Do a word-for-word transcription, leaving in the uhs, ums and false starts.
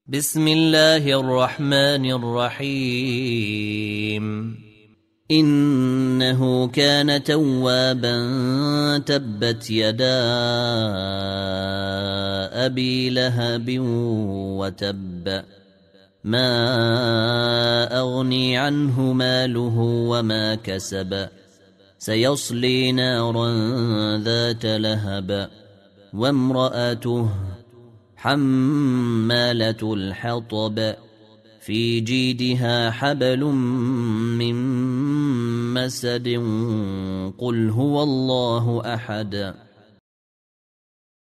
بسم الله الرحمن الرحيم إنه كان توابا تبت يدا أبي لهب وتب ما أغني عنه ماله وما كسب سيصلي نارا ذات لهب وامرأته حمالة الحطب في جيدها حبل من مسد قل هو الله أحد